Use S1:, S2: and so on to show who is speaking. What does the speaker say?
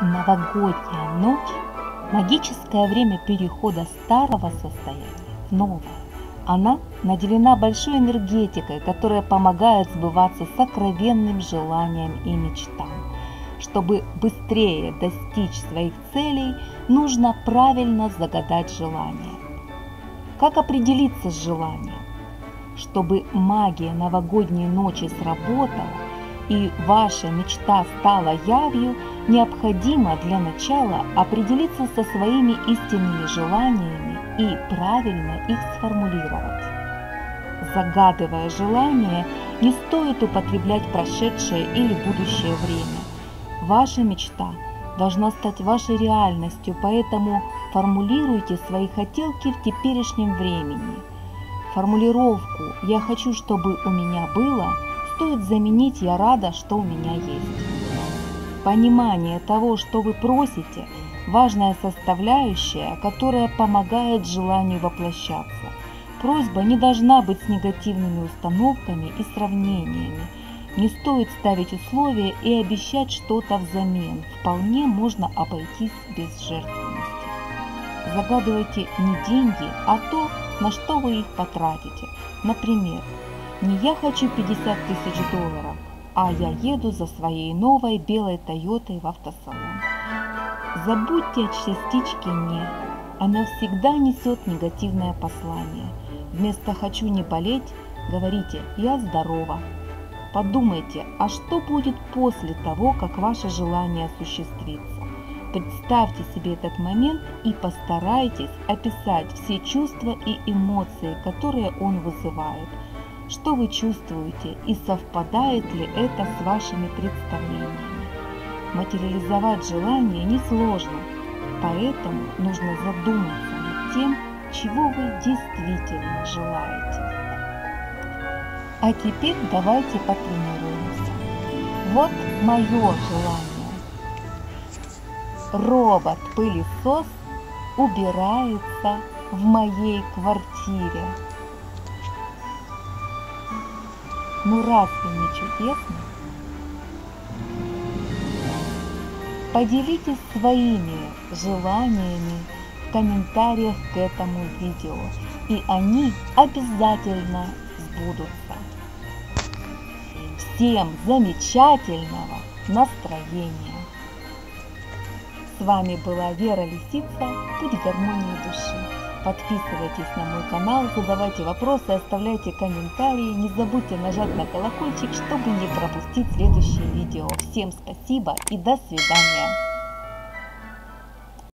S1: Новогодняя ночь – магическое время перехода старого состояния в новое. Она наделена большой энергетикой, которая помогает сбываться сокровенным желаниям и мечтам. Чтобы быстрее достичь своих целей, нужно правильно загадать желание. Как определиться с желанием? Чтобы магия новогодней ночи сработала и ваша мечта стала явью, необходимо для начала определиться со своими истинными желаниями и правильно их сформулировать. Загадывая желание, не стоит употреблять прошедшее или будущее время. Ваша мечта должна стать вашей реальностью, поэтому формулируйте свои хотелки в теперешнем времени. Формулировку «я хочу, чтобы у меня было» стоит заменить «я рада, что у меня есть». Понимание того, что вы просите – важная составляющая, которая помогает желанию воплощаться. Просьба не должна быть с негативными установками и сравнениями. Не стоит ставить условия и обещать что-то взамен. Вполне можно обойтись без жертвенности. Загадывайте не деньги, а то, на что вы их потратите. Например, не «я хочу 50 тысяч долларов», а «я еду за своей новой белой Тойотой в автосалон». Забудьте о частичке «не». Она всегда несет негативное послание. Вместо «хочу не болеть» говорите «я здорова». Подумайте, а что будет после того, как ваше желание осуществится? Представьте себе этот момент и постарайтесь описать все чувства и эмоции, которые он вызывает. Что вы чувствуете и совпадает ли это с вашими представлениями? Материализовать желание несложно, поэтому нужно задуматься над тем, чего вы действительно желаете. А теперь давайте потренируемся. Вот мое желание. Робот-пылесос убирается в моей квартире. Ну разве не чудесно? Поделитесь своими желаниями в комментариях к этому видео, и они обязательно сбудутся. Всем замечательного настроения! С вами была Вера Лисица, Путь гармонии души. Подписывайтесь на мой канал, задавайте вопросы, оставляйте комментарии. Не забудьте нажать на колокольчик, чтобы не пропустить следующие видео. Всем спасибо и до свидания!